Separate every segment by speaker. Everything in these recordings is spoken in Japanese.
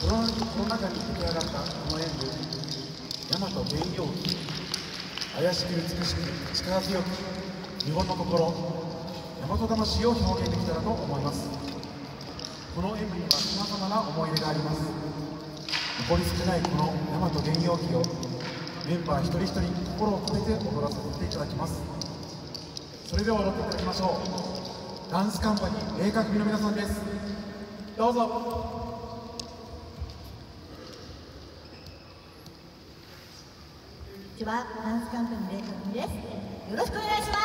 Speaker 1: コロナ禍に出来上がったこの演舞、大和元陽気、怪しく美しく力強く日本の心、大和魂を表現できたらと思います。この演舞にはさまざまな思い出があります。残り少ないこの大和元陽気をメンバー一人一人心を込めて踊らせていただきます。それでは踊っていただきましょう。ダンスカンパニー麗華組の皆さんです。どうぞ。
Speaker 2: こんにちは、ダンスカンパニー麗華組です。よろしくお願いします。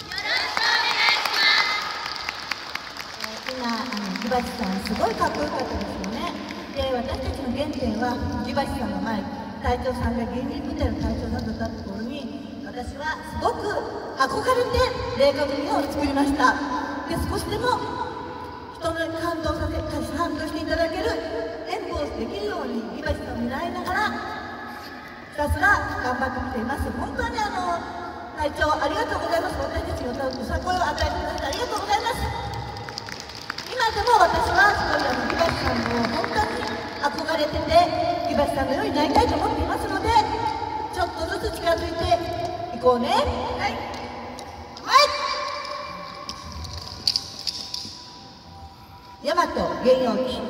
Speaker 2: 今、ギバチさん、すごいかっこよかったですよね。で、私たちの原点は、ギバチさんの前、隊長さんが芸人部隊の隊長さんだったところに、私はすごく憧れて、麗華組を作りました。で、少しでも人の感動していただける演舞をできるように、ギバチさんを見習いながら、ひたすら頑張ってきています。本当に隊長、ありがとうございます。私たちに歌うさ声を与えてくださってありがとうございます。今でも私はすごいギバチさんを本当に憧れてて、ギバチさんのようになりたいと思っていますので、ちょっとずつ近づいていこうね。はい。はい。大和元陽気。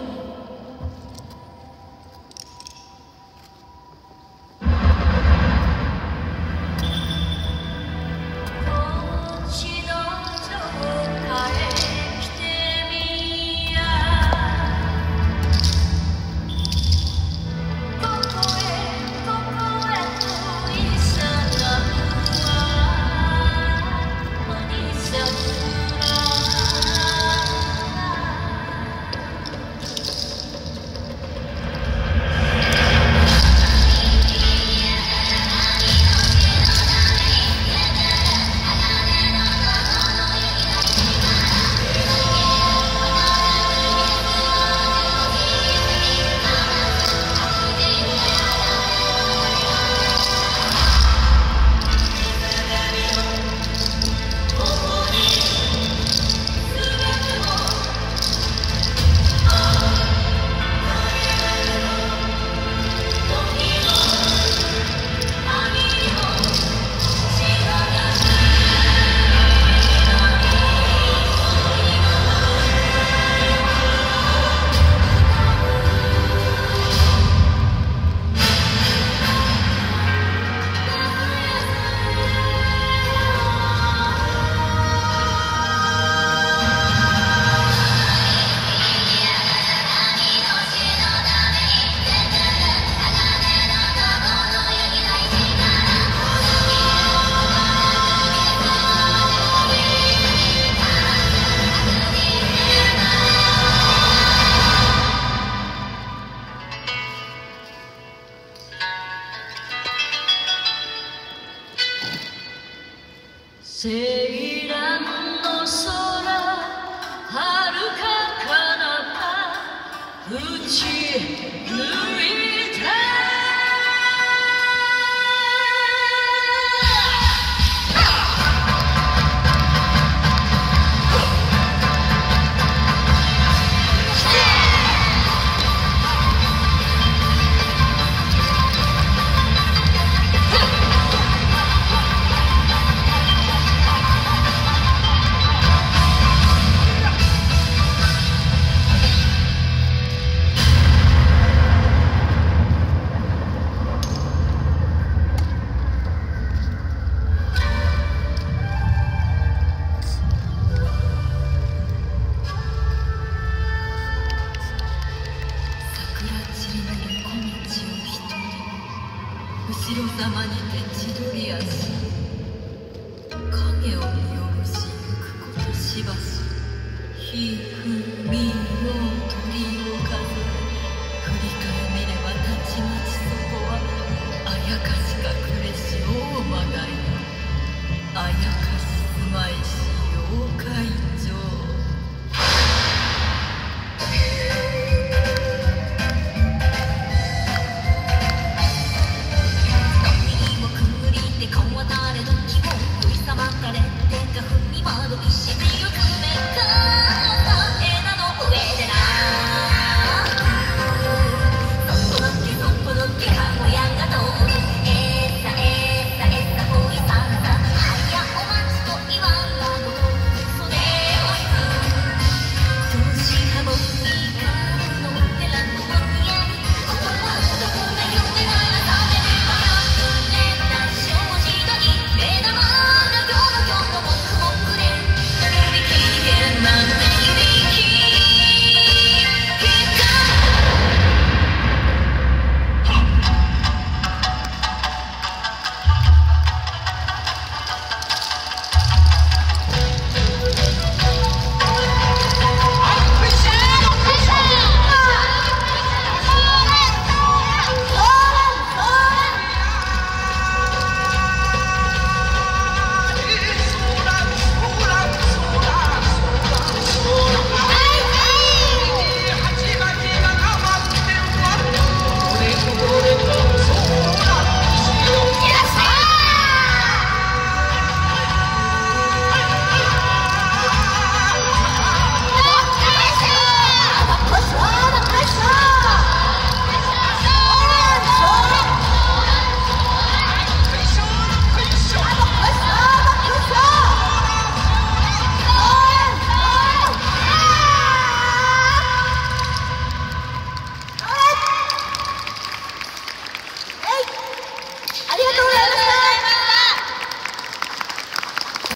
Speaker 3: セイランの空、遥か彼方打ち抜いた後ろ様にて千鳥足